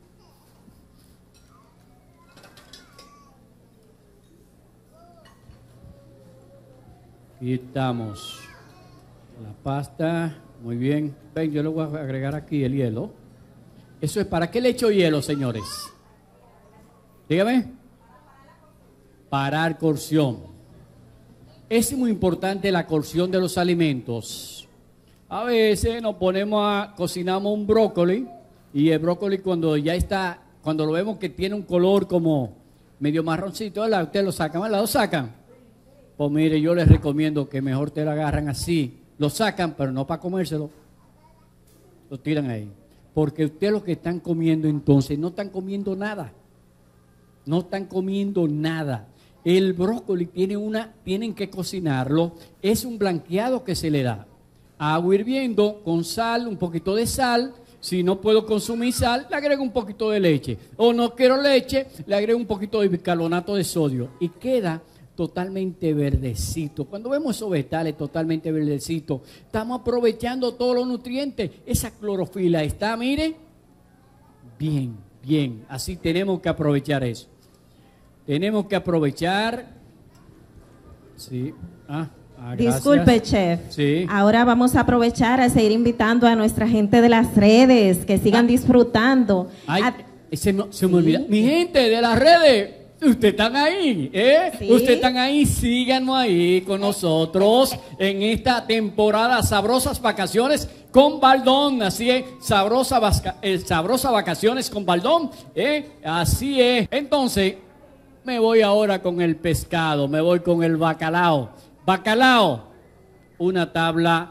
Aquí estamos. La pasta, muy bien. Ven, yo le voy a agregar aquí el hielo. Eso es, ¿para qué le echo hielo, señores? Dígame. Parar cocción. Es muy importante la cocción de los alimentos. A veces nos ponemos a, cocinamos un brócoli y el brócoli cuando ya está, cuando lo vemos que tiene un color como medio marroncito, ¿verdad? Ustedes lo sacan, ¿verdad? Lo sacan. Pues mire, yo les recomiendo que mejor te lo agarran así. Lo sacan, pero no para comérselo. Lo tiran ahí. Porque ustedes lo que están comiendo entonces, no están comiendo nada. No están comiendo nada. El brócoli tiene una, tienen que cocinarlo. Es un blanqueado que se le da. Agua hirviendo con sal, un poquito de sal. Si no puedo consumir sal, le agrego un poquito de leche. O no quiero leche, le agrego un poquito de bicarbonato de sodio. Y queda totalmente verdecito. Cuando vemos esos vegetales totalmente verdecitos, estamos aprovechando todos los nutrientes. Esa clorofila está, mire, bien, bien. Así tenemos que aprovechar eso. Tenemos que aprovechar. Sí. Ah, ah, Disculpe, chef. Sí. Ahora vamos a aprovechar a seguir invitando a nuestra gente de las redes que sigan Ah. disfrutando. Ay, A- se me, se me Sí. olvida. Mi gente de las redes, ustedes están ahí, ¿eh? Sí. Ustedes están ahí, síganos ahí con nosotros en esta temporada Sabrosas Vacaciones con Baldón. Así es, sabrosa, vasca- eh, sabrosa Vacaciones con Baldón, ¿eh? Así es. Entonces, me voy ahora con el pescado, me voy con el bacalao. Bacalao, una tabla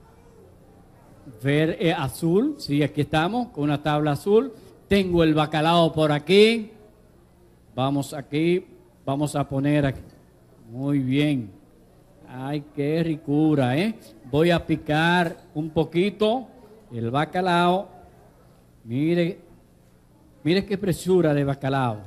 ver, eh, azul, sí, aquí estamos, con una tabla azul. Tengo el bacalao por aquí. Vamos aquí, vamos a poner aquí. Muy bien. Ay, qué ricura, ¿eh? Voy a picar un poquito el bacalao. Mire, mire qué presura de bacalao.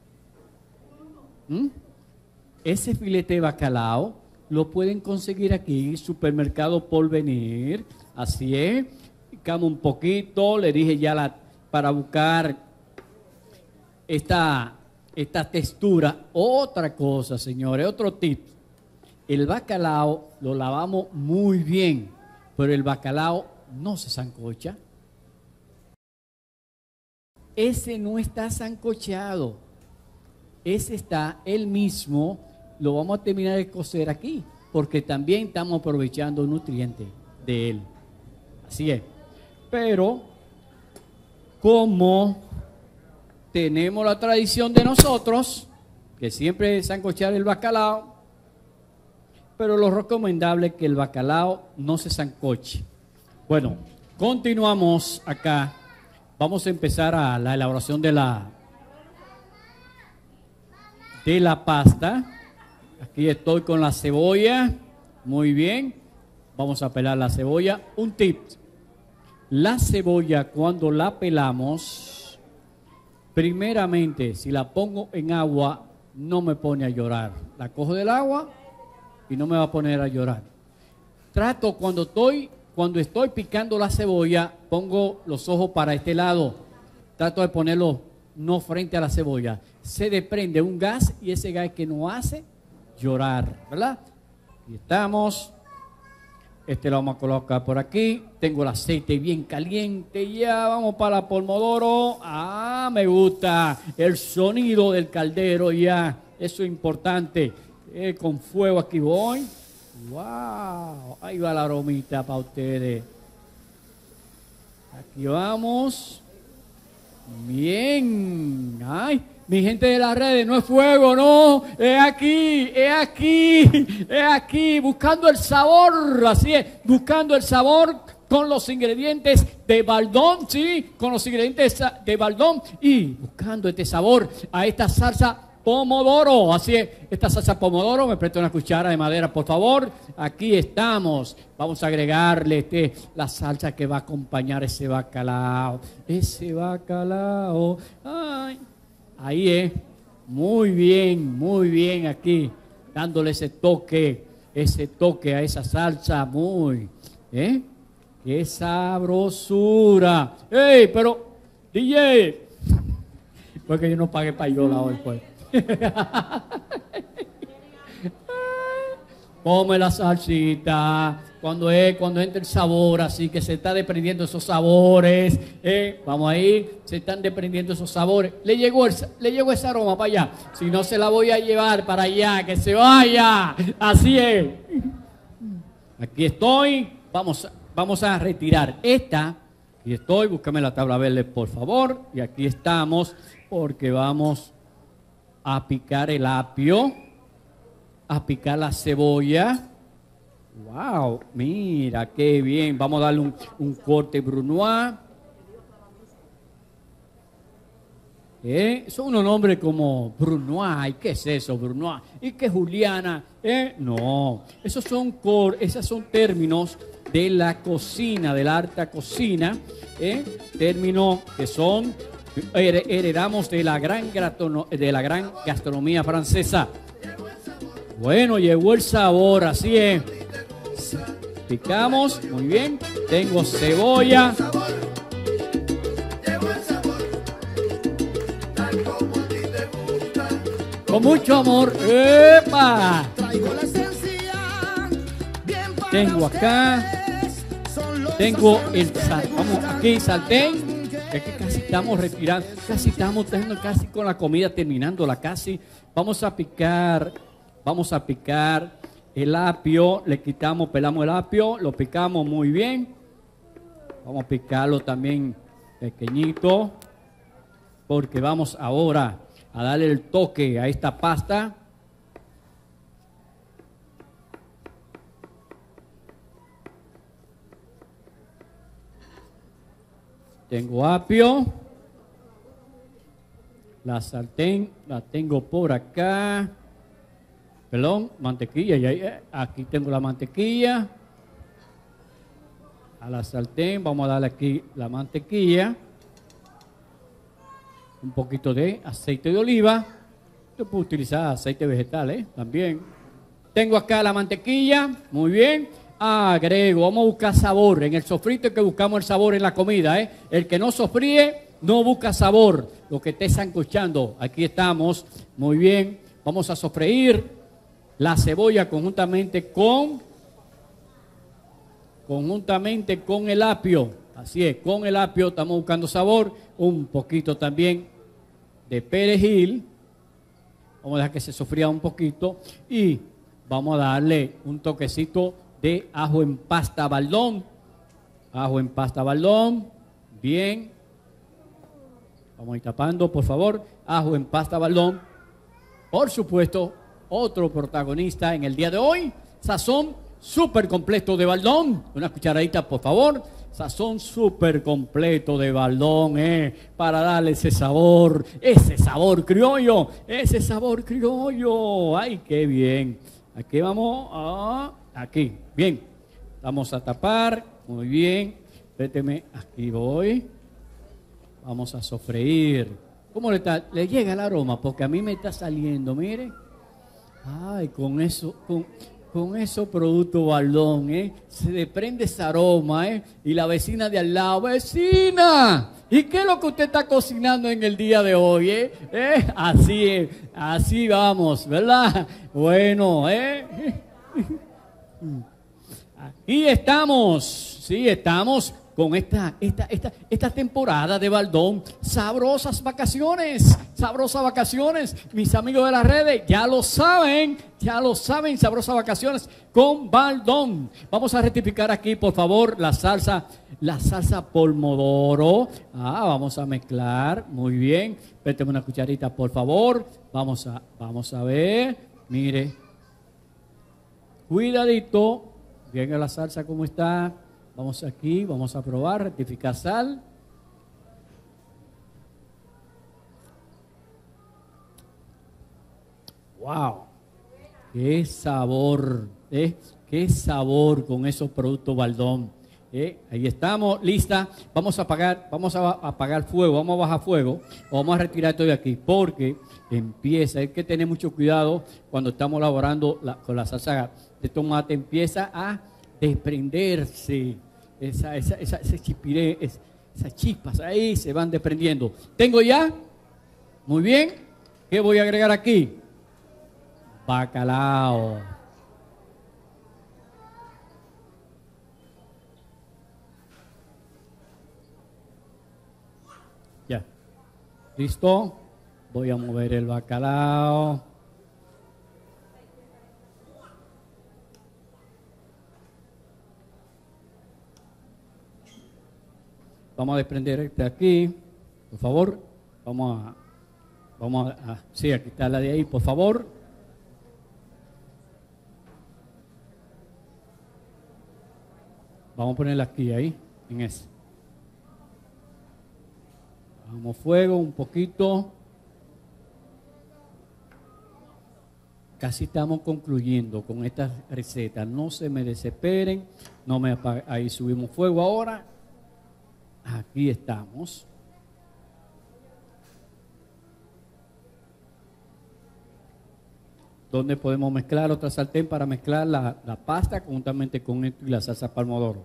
¿Mm? Ese filete de bacalao lo pueden conseguir aquí, Supermercado Porvenir. Así es. Picamos un poquito, le dije ya la, para buscar esta, esta textura. Otra cosa, señores, otro tip. El bacalao lo lavamos muy bien, pero el bacalao no se sancocha. Ese no está sancochado. Ese está el mismo, lo vamos a terminar de cocer aquí, porque también estamos aprovechando nutrientes de él. Así es. Pero como tenemos la tradición de nosotros, que siempre es sancochar el bacalao, pero lo recomendable es que el bacalao no se sancoche. Bueno, continuamos acá. Vamos a empezar a la elaboración de la de la pasta. Aquí estoy con la cebolla. Muy bien. Vamos a pelar la cebolla. Un tip. La cebolla, cuando la pelamos, primeramente, si la pongo en agua, no me pone a llorar. La cojo del agua y no me va a poner a llorar. Trato cuando estoy, cuando estoy picando la cebolla, pongo los ojos para este lado. Trato de ponerlo no frente a la cebolla. Se desprende un gas y ese gas que nos hace llorar, ¿verdad? Y estamos. Este lo vamos a colocar por aquí. Tengo el aceite bien caliente. Ya vamos para la pomodoro. Ah, me gusta el sonido del caldero ya. Eso es importante. Eh, con fuego aquí voy. Wow. Ahí va la aromita para ustedes. Aquí vamos. Bien. Ay, mi gente de las redes, no es fuego, no. Es aquí, es aquí, es aquí. Buscando el sabor, así es. Buscando el sabor con los ingredientes de Baldón, sí. Con los ingredientes de Baldón. Y buscando este sabor a esta salsa pomodoro. Así es, esta salsa pomodoro. Me presta una cuchara de madera, por favor. Aquí estamos. Vamos a agregarle este, la salsa que va a acompañar ese bacalao. Ese bacalao. Ay. Ahí es, muy bien, muy bien aquí, dándole ese toque, ese toque a esa salsa, muy, ¿eh? ¡Qué sabrosura! ¡Ey, pero, D J! Porque yo no pagué payola hoy, pues. Come la salsita. Cuando es, cuando entra el sabor, así que se está desprendiendo esos sabores, eh, vamos ahí, se están desprendiendo esos sabores. Le llegó, el, le llegó ese aroma para allá. Si no, se la voy a llevar para allá, que se vaya. Así es. Aquí estoy. Vamos, vamos a retirar esta. Aquí estoy. Búscame la tabla verde, por favor. Y aquí estamos, porque vamos a picar el apio, a picar la cebolla. Wow, mira qué bien. Vamos a darle un, un corte brunoise. ¿Eh? Son unos nombres como brunoise. ¿Qué es eso, brunoise? ¿Y qué Juliana? ¿Eh? No, esos son, cor, esos son términos de la cocina, de la alta cocina. ¿Eh? Términos que son heredamos de la gran de la gran gastronomía francesa. Bueno, llegó el sabor, así es. Picamos, muy bien. Tengo cebolla. Con mucho amor. ¡Epa! Tengo acá. Tengo el sartén. Vamos aquí, sartén. Es que casi estamos retirando. Casi estamos casi con la comida terminándola casi. Vamos a picar. Vamos a picar el apio, le quitamos, pelamos el apio, lo picamos muy bien. Vamos a picarlo también pequeñito, porque vamos ahora a darle el toque a esta pasta. Tengo apio, la sartén la tengo por acá. Perdón, mantequilla, ya, aquí tengo la mantequilla. A la sartén vamos a darle aquí la mantequilla. Un poquito de aceite de oliva. Yo puedo utilizar aceite vegetal, ¿eh? También. Tengo acá la mantequilla, muy bien. Agrego, vamos a buscar sabor. En el sofrito es que buscamos el sabor en la comida, ¿eh? El que no sofríe no busca sabor. Lo que esté sancochando, aquí estamos, muy bien. Vamos a sofreír la cebolla conjuntamente con conjuntamente con el apio. Así es, con el apio estamos buscando sabor. Un poquito también de perejil. Vamos a dejar que se sofría un poquito. Y vamos a darle un toquecito de ajo en pasta baldón. Ajo en pasta baldón. Bien. Vamos a ir tapando, por favor. Ajo en pasta baldón. Por supuesto, otro protagonista en el día de hoy. Sazón súper completo de baldón. Una cucharadita, por favor. Sazón súper completo de baldón, eh, para darle ese sabor, ese sabor criollo, ese sabor criollo. ¡Ay, qué bien! Aquí vamos, ah, aquí, bien. Vamos a tapar, muy bien. Véteme, aquí voy. Vamos a sofreír. ¿Cómo le está? Le llega el aroma, porque a mí me está saliendo, mire. Ay, con eso, con... Con esos productos baldón, ¿eh? Se desprende ese aroma, ¿eh? Y la vecina de al lado, ¡vecina! ¿Y qué es lo que usted está cocinando en el día de hoy, eh? ¿Eh? Así es, así vamos, ¿verdad? Bueno, ¿eh? Aquí estamos, sí, estamos con esta, esta, esta, esta temporada de baldón. Sabrosas vacaciones, sabrosas vacaciones. Mis amigos de las redes ya lo saben, ya lo saben, sabrosas vacaciones con baldón. Vamos a rectificar aquí, por favor, la salsa, la salsa pomodoro. Ah, vamos a mezclar, muy bien. Péteme una cucharita, por favor. Vamos a, vamos a ver, mire. Cuidadito, bien la salsa como está. Vamos aquí, vamos a probar, rectificar sal. ¡Wow! ¡Qué sabor! ¿Eh? ¡Qué sabor con esos productos baldón! ¿Eh? Ahí estamos, lista. Vamos a apagar, vamos a apagar fuego, vamos a bajar fuego. Vamos a retirar esto de aquí porque empieza, hay que tener mucho cuidado cuando estamos elaborando la, con la salsa de tomate. Empieza a desprenderse. Esa, esa, esa, ese chipiré, esa, esas chispas ahí se van desprendiendo. ¿Tengo ya? Muy bien. ¿Qué voy a agregar aquí? Bacalao. Ya. ¿Listo? Voy a mover el bacalao. Vamos a desprender este aquí, por favor. Vamos a, vamos a, a sí, a quitarla de ahí, por favor. Vamos a ponerla aquí, ahí, en ese. Vamos fuego un poquito. Casi estamos concluyendo con esta receta. No se me desesperen. No me apaguen. Ahí subimos fuego ahora. Aquí estamos. Donde podemos mezclar otra sartén para mezclar la, la pasta juntamente con esto y la salsa pomodoro.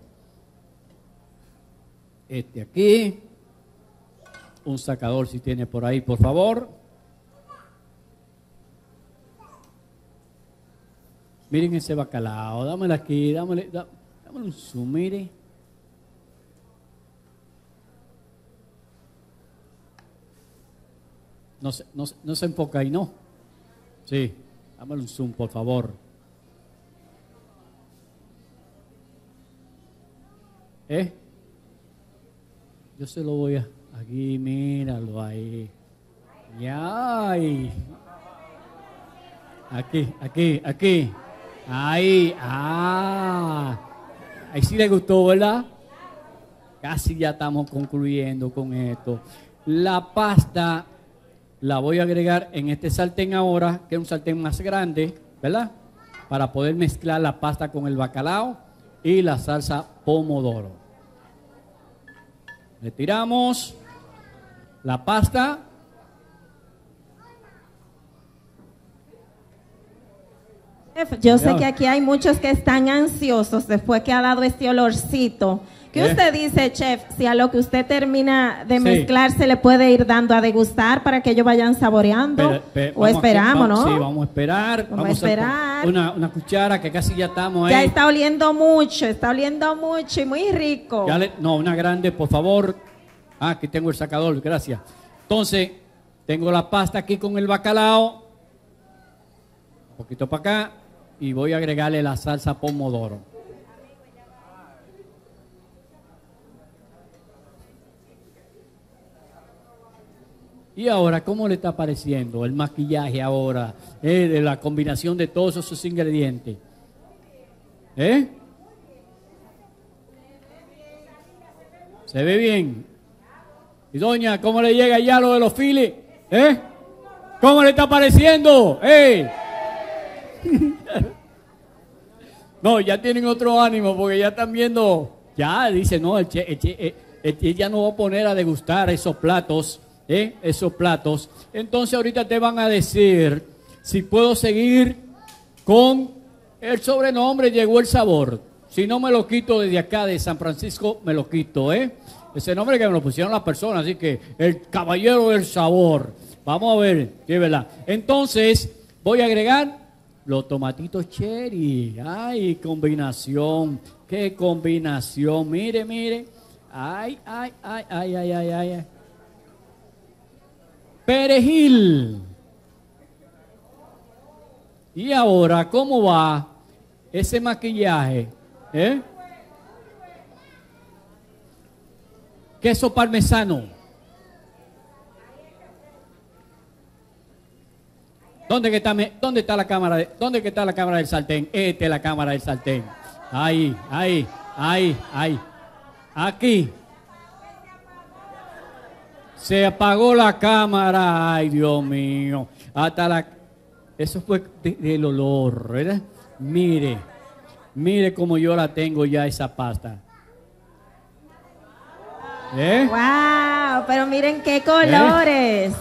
Este aquí. Un sacador si tiene por ahí, por favor. Miren ese bacalao. Dámelo aquí, dámelo, dámelo un zoom, mire. No se, no, no se enfoca ahí, ¿no? Sí, dámelo un zoom, por favor. ¿Eh? Yo se lo voy a... Aquí, míralo ahí. Ya, ahí. Aquí, aquí, aquí. Ahí, ah. Ahí sí le gustó, ¿verdad? Casi ya estamos concluyendo con esto. La pasta... La voy a agregar en este sartén ahora, que es un sartén más grande, ¿verdad? Para poder mezclar la pasta con el bacalao y la salsa pomodoro. Retiramos la pasta. Yo sé que aquí hay muchos que están ansiosos después que ha dado este olorcito. ¿Qué ¿Eh? usted dice, chef? Si a lo que usted termina de Sí. mezclar se le puede ir dando a degustar para que ellos vayan saboreando. Pero, pero, o vamos a- esperamos, vamos- ¿no? Sí, vamos a esperar. Vamos a esperar. Una, una cuchara que casi ya estamos ahí. Ya está oliendo mucho, está oliendo mucho y muy rico. Ya le- no, una grande, por favor. Ah, aquí tengo el sacador, gracias. Entonces, tengo la pasta aquí con el bacalao. Un poquito para acá. y voy a agregarle la salsa pomodoro. Y ahora, ¿cómo le está pareciendo el maquillaje ahora? Eh, de la combinación de todos esos ingredientes. ¿Eh? ¿Se ve bien? Y doña, ¿cómo le llega ya lo de los files? ¿Eh? ¿Cómo le está pareciendo? ¿Eh? No, ya tienen otro ánimo porque ya están viendo. Ya, dice, no, el che, el che, el, el che ya no va a poner a degustar esos platos. ¿Eh? Esos platos. Entonces ahorita te van a decir si puedo seguir con el sobrenombre Llegó el Sabor. Si no me lo quito desde acá de San Francisco, me lo quito, ¿eh? Ese nombre que me lo pusieron las personas, así que el Caballero del Sabor. Vamos a ver, ¿qué es verdad? Entonces voy a agregar los tomatitos cherry. Ay, combinación, qué combinación. Mire, mire. Ay, ay, ay, ay, ay, ay, ay. Perejil. Y ahora, ¿cómo va ese maquillaje? ¿Eh? Queso parmesano. ¿Dónde que está, dónde está la cámara? De, ¿Dónde que está la cámara del sartén? Esta es la cámara del sartén. Ahí, ahí, ahí, ahí. Aquí. Se apagó la cámara, ay Dios mío, hasta la... Eso fue de, del olor, ¿verdad? Mire, mire cómo yo la tengo ya esa pasta. ¿Eh? ¡Wow! Pero miren qué colores.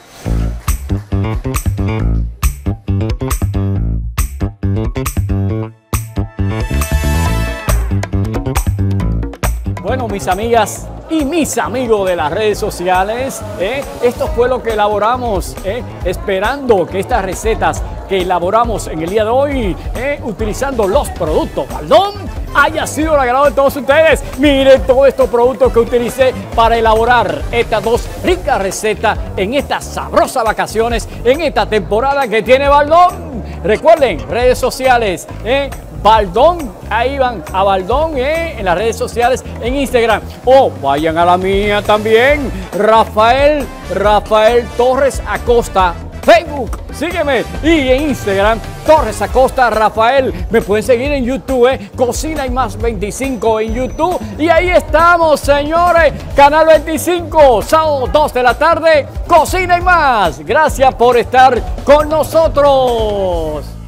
Bueno, mis amigas y mis amigos de las redes sociales, ¿eh? Esto fue lo que elaboramos, ¿eh? Esperando que estas recetas que elaboramos en el día de hoy, ¿eh? Utilizando los productos Baldón, haya sido el agrado de todos ustedes. Miren todos estos productos que utilicé para elaborar estas dos ricas recetas en estas sabrosas vacaciones, en esta temporada que tiene Baldón. Recuerden, redes sociales, ¿eh? Baldón, ahí van a Baldón, ¿eh? En las redes sociales, en Instagram. O vayan a la mía también, Rafael, Rafael Torres Acosta, Facebook, sígueme. Y en Instagram, Torres Acosta Rafael. Me pueden seguir en YouTube, ¿eh? Cocina y Más veinticinco en YouTube. Y ahí estamos, señores. Canal veinticinco, sábado dos de la tarde, Cocina y Más. Gracias por estar con nosotros.